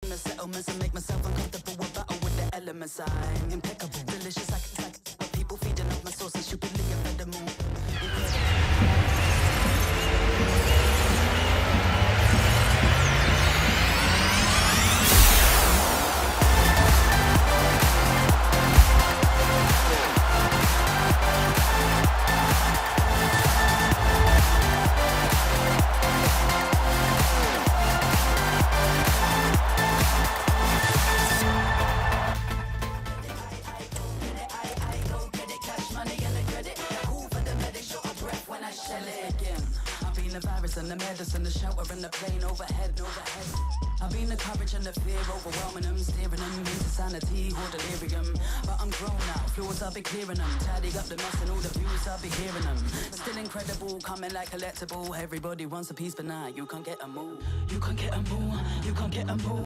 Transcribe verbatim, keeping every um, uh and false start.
the settlements and make myself uncomfortable with battle with the elements. I'm impeccable, delicious, like, like what people feeding off my sauce and stupidly I fed them all. And the medicine, the shelter and the plane overhead, overhead. I've been the courage and the fear, overwhelming them, steering them into sanity or delirium. But I'm grown now, flaws I'll be clearing them, tidying up the mess and all the views I'll be hearing them. Still incredible, coming like collectible. Everybody wants a piece, but nah, you can't get a move. You can't get a move, you can't get a move.